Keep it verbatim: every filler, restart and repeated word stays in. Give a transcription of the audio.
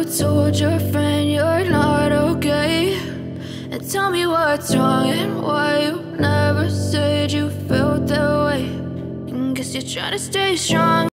told your friend you're not okay? And tell me what's wrong and why you never said you felt that way. And guess you're trying to stay strong.